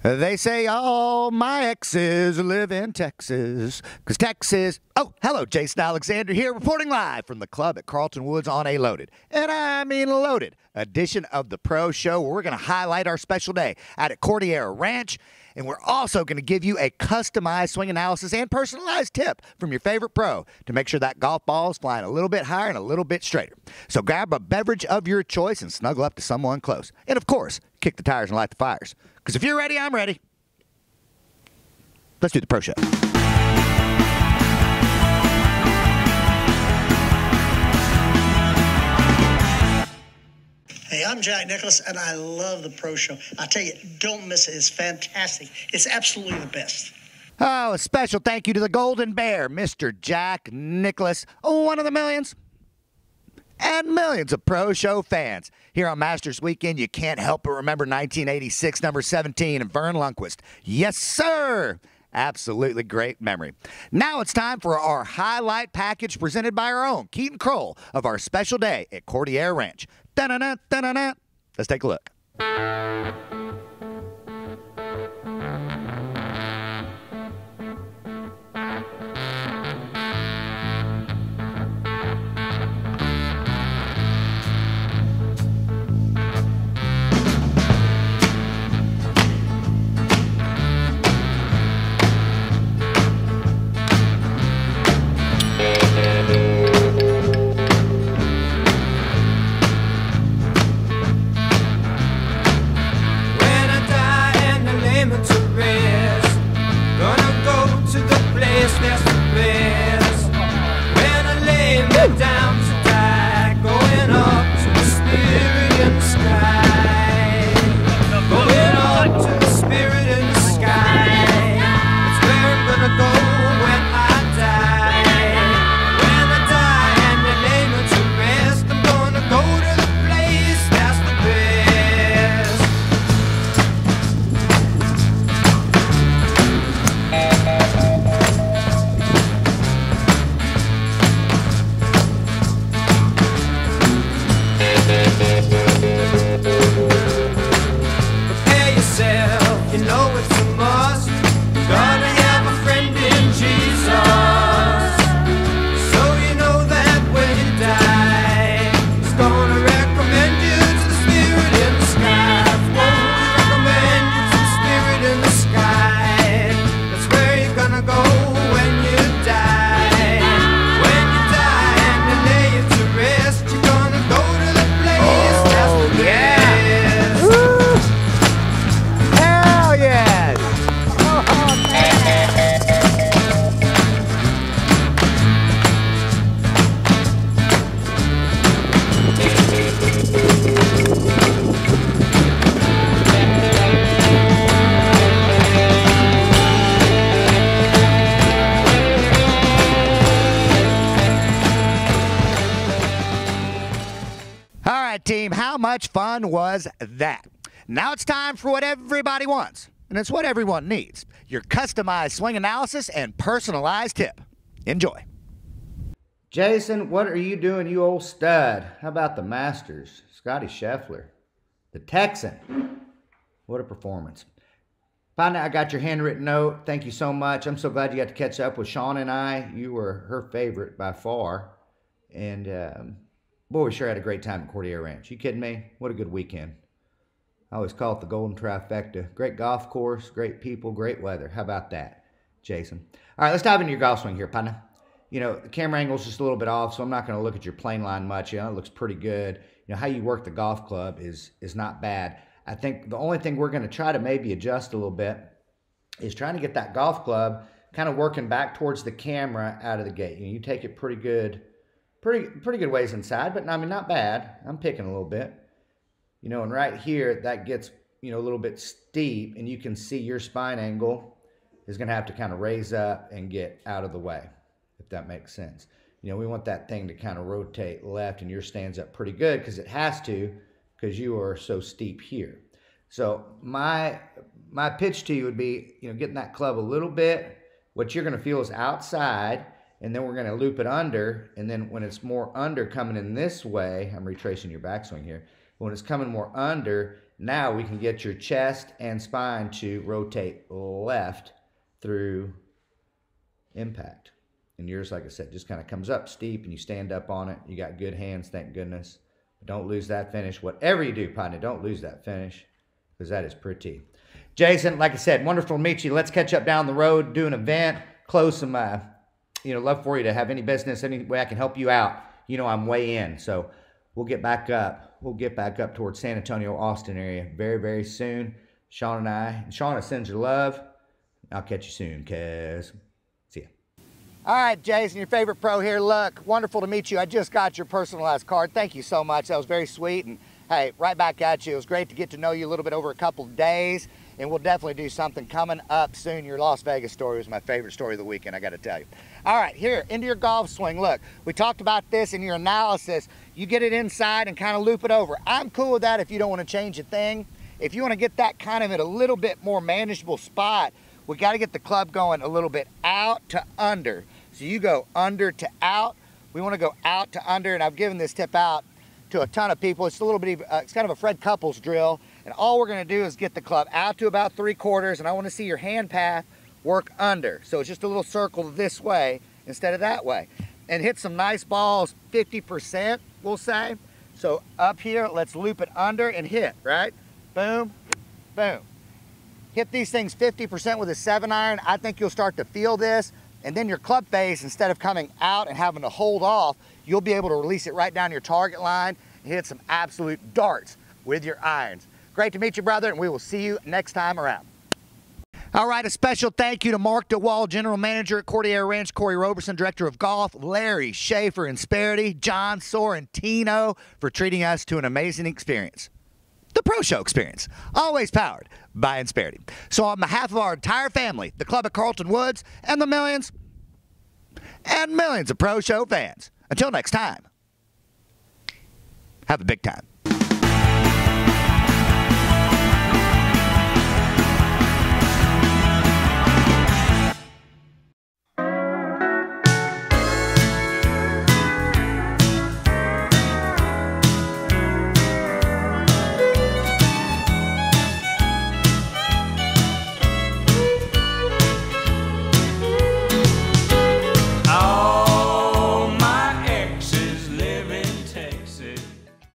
They say all my exes live in Texas, 'cause Texas. Oh, hello, Jason Alexander here, reporting live from the club at Carlton Woods on a loaded, and I mean loaded, edition of the Pro Show, where we're going to highlight our special day out at Cordillera Ranch, and we're also going to give you a customized swing analysis and personalized tip from your favorite pro to make sure that golf ball is flying a little bit higher and a little bit straighter. So grab a beverage of your choice and snuggle up to someone close. And of course, kick the tires and light the fires. Because if you're ready, I'm ready. Let's do the Pro Show. Hey, I'm Jack Nicklaus, and I love the Pro Show. I tell you, don't miss it. It's fantastic. It's absolutely the best. Oh, a special thank you to the Golden Bear, Mr. Jack Nicklaus, one of the millions and millions of Pro Show fans. Here on Masters Weekend, you can't help but remember 1986, number 17, and Vern Lundquist. Yes, sir! Absolutely great memory. Now it's time for our highlight package presented by our own Keaton Kroll of our special day at Cordillera Ranch. Da-na-na, da-na-na. Let's take a look. Team, how much fun was that? Now it's time for what everybody wants, and it's what everyone needs. Your customized swing analysis and personalized tip. Enjoy. Jason, what are you doing, you old stud? How about the Masters? Scotty Scheffler, the Texan. What a performance. Finally, I got your handwritten note. Thank you so much. I'm so glad you got to catch up with Sean and I. You were her favorite by far. And, boy, we sure had a great time at Cordillera Ranch. You kidding me? What a good weekend. I always call it the Golden Trifecta. Great golf course, great people, great weather. How about that, Jason? All right, let's dive into your golf swing here, partner. You know, the camera angle's just a little bit off, so I'm not going to look at your plane line much. You know, it looks pretty good. You know, how you work the golf club is not bad. I think the only thing we're going to try to maybe adjust a little bit is trying to get that golf club kind of working back towards the camera out of the gate. You know, you take it pretty good ways inside, but I mean, not bad. I'm picking a little bit, you know, and right here, that gets, you know, a little bit steep, and you can see your spine angle is going to have to kind of raise up and get out of the way, if that makes sense. You know, we want that thing to kind of rotate left, and yours stands up pretty good because it has to, because you are so steep here. So my pitch to you would be, you know, getting that club a little bit. What you're going to feel is outside, and then we're going to loop it under, and then when it's more under coming in this way, I'm retracing your backswing here, when it's coming more under, Now we can get your chest and spine to rotate left through impact. And yours, like I said, just kind of comes up steep and you stand up on it. You got good hands, thank goodness. But don't lose that finish. Whatever you do, partner, don't lose that finish because that is pretty. Jason, like I said, wonderful to meet you. Let's catch up down the road, do an event, close some, love for you to have any business, any way I can help you out. You know I'm way in, so we'll get back up. We'll get back up towards San Antonio, Austin area very, very soon. Sean and I. And Shauna sends your love. I'll catch you soon, cuz. See ya. All right, Jason, your favorite pro here. Look, wonderful to meet you. I just got your personalized card. Thank you so much. That was very sweet. And hey, right back at you. It was great to get to know you a little bit over a couple of days. And we'll definitely do something coming up soon. Your Las Vegas story was my favorite story of the weekend, I got to tell you. All right, here, into your golf swing. Look, we talked about this in your analysis. You get it inside and kind of loop it over. I'm cool with that if you don't want to change a thing. If you want to get that kind of at a little bit more manageable spot, we got to get the club going a little bit out to under. So you go under to out. We want to go out to under, and I've given this tip out to a ton of people. It's a little bit, it's kind of a Fred Couples drill. And all we're going to do is get the club out to about 3/4, and I want to see your hand path work under. So it's just a little circle this way instead of that way. And hit some nice balls, 50%, we'll say. So up here, let's loop it under and hit, right? Boom, boom. Hit these things 50% with a 7-iron. I think you'll start to feel this. And then your club face, instead of coming out and having to hold off, you'll be able to release it right down your target line and hit some absolute darts with your irons. Great to meet you, brother, and we will see you next time around. All right, a special thank you to Mark DeWall, General Manager at Cordillera Ranch, Corey Roberson, Director of Golf, Larry Schaefer and Sparity, John Sorrentino for treating us to an amazing experience. The Pro Show experience, always powered by Insperity. So on behalf of our entire family, the club at Carlton Woods, and the millions and millions of Pro Show fans, until next time, have a big time.